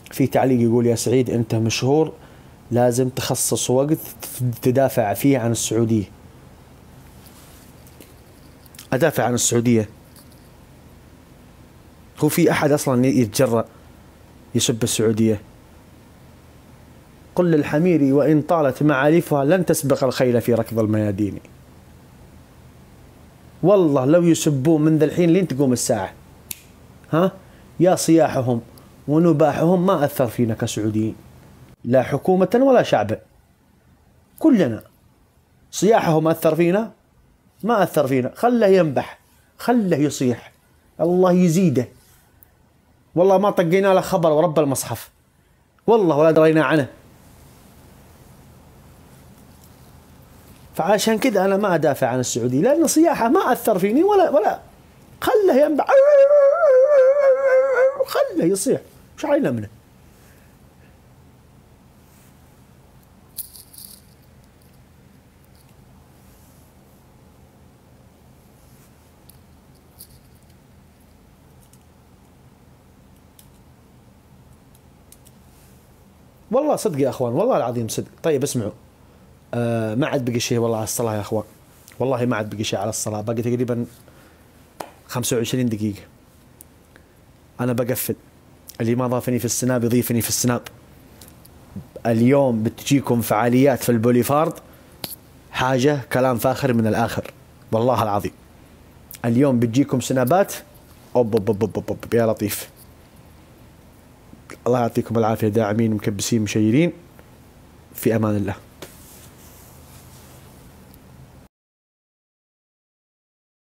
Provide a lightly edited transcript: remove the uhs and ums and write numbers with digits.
في تعليق يقول: يا سعيد أنت مشهور، لازم تخصص وقت تدافع فيه عن السعودية. أدافع عن السعودية؟ هو في أحد أصلا يتجرأ يسب السعودية؟ قل للحمير وإن طالت معالفها لن تسبق الخيل في ركض الميادين. والله لو يسبوه من ذا الحين لين تقوم الساعة، ها يا صياحهم ونباحهم ما أثر فينا كسعوديين، لا حكومة ولا شعب. كلنا صياحهم أثر فينا؟ ما أثر فينا. خله ينبح، خله يصيح، الله يزيده. والله ما طقينا له خبر ورب المصحف، والله ولا درينا عنه. فعشان كذا أنا ما أدافع عن السعودية، لأن صياحه ما أثر فيني ولا. خله ينبح، خله يصيح، وش علينا منه؟ والله صدق يا أخوان، والله العظيم صدق. طيب اسمعوا، ما عاد بقي شيء والله على الصلاة يا أخوان، والله ما عاد بقي شيء على الصلاة، باقي تقريبا 25 دقيقة. أنا بقفل، اللي ما ضافني في السناب يضيفني في السناب. اليوم بتجيكم فعاليات في البوليفارد، حاجة كلام فاخر من الآخر، والله العظيم. اليوم بتجيكم سنابات أوب أوب أوب أوب أوب يا لطيف. الله يعطيكم العافية داعمين مكبسين مشيرين، في أمان الله.